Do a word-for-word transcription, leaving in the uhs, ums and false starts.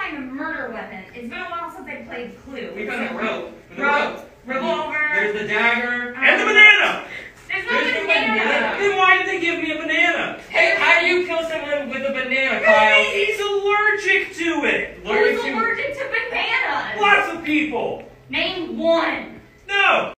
find a murder weapon. It's been a while since I played Clue. We found a rope. Rope, revolver. There's the dagger. Um, and the banana! There's no There's banana. banana. Then why did they give me a banana? Hey, how do you kill someone with a banana, Because Kyle? he's allergic to it. Who's allergic to bananas? Lots of people. Name one. No.